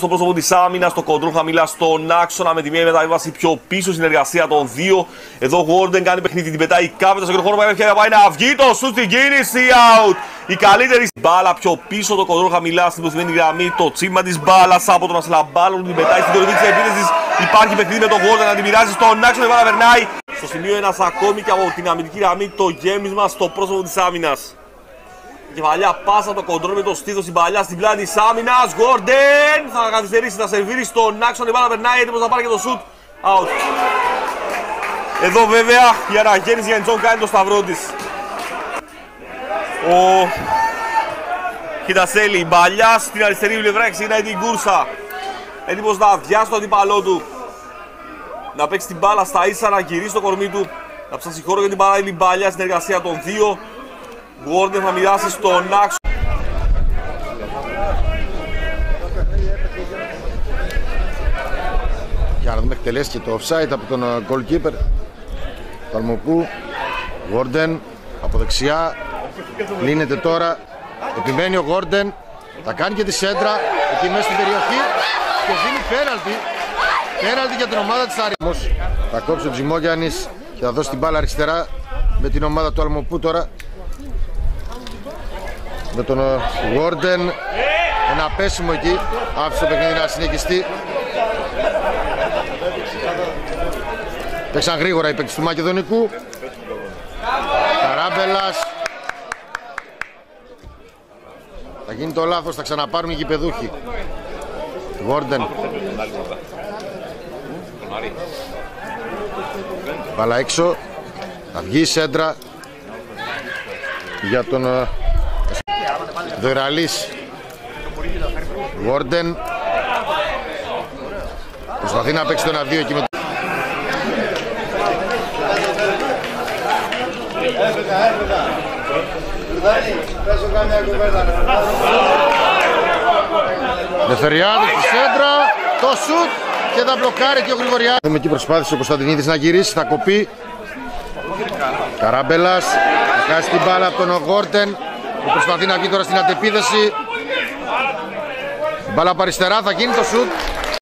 Στο πρόσωπο της άμυνας, το κοντρόλ χαμηλά στον άξονα με τη μία μεταβίβαση πιο πίσω, συνεργασία των δύο. Εδώ ο Gordon κάνει παιχνίδι, την πετάει κάπετα στο χώρο, πάει να βγει το σουτ στην κίνηση, out. Η καλύτερη μπάλα πιο πίσω, το κοντρόλ χαμηλά στην προθυμένη γραμμή, το τσίμα της μπάλας από τον Ασλαμπάλο, την πετάει στην κορυφή της επίθεσης. Υπάρχει παιχνίδι με τον Gordon να την πειράζει στον άξονα, η μπάλα περνάει. Στο σημείο ένας ακόμη και από την αμυντική γραμμή το γέμισμα στο πρόσωπο της άμυνας. Κεφαλιά πάσα, το κοντρόλ με το στήθος, την παλιά στην πλάτη της άμυνας. Gordon θα καθυστερήσει, θα σερβίρει στον άξονα, η μπάλα περνάει, έτοιμος να πάρει και το σουτ. Out. Εδώ βέβαια η αναγέννηση για την Τζον κάνει το σταυρό της. Ο Χιτασέλη, μπαλιά στην αριστερή πλευρά, ξεκινάει την κούρσα. Έτοιμος να αδειάσει το αντίπαλό του. Να παίξει την μπάλα στα ίσα, να γυρίσει το κορμί του. Να ψάξει χώρο για την μπάλα, είναι η μπαλιά συνεργασία των δύο. Gordon θα μοιράσει στον άξονα. Για να δούμε, εκτελέσει και το offside από τον goalkeeper του Αλμοπού. Gordon από δεξιά, λύνεται τώρα, επιμένει ο Gordon, θα κάνει και τη σέντρα εκεί μέσα στην περιοχή και δίνει πέναλτι για την ομάδα της Αρήμος. Θα κόψει ο Τζιμόγιαννης και θα δώσει την μπάλα αριστερά με την ομάδα του Αλμοπού τώρα. Με τον Gordon, ένα πέσιμο εκεί, άφησε το παιχνίδι να συνεχιστεί. Παίξαν γρήγορα οι παίκτες του Μακεδονικού. Καράμπελας. Θα γίνει το λάθος, θα ξαναπάρουν οι γηπεδούχοι. Gordon. Μπάλα έξω. Θα βγει η σέντρα για τον Δεραλής. Gordon προσπαθεί να παίξει το 1-2 εκεί με Νεφεριάδη στη σέντρα, το σουτ και θα μπλοκάρει και ο Γρηγοριάδης. Εδώ εκεί προσπάθησε ο Κωνσταντινίδης να γυρίσει, θα κοπεί. Καράμπελας θα χάσει την μπάλα από τον Gordon που προσπαθεί να βγει τώρα στην αντεπίθεση. Μπάλα από αριστερά, θα γίνει το σουτ.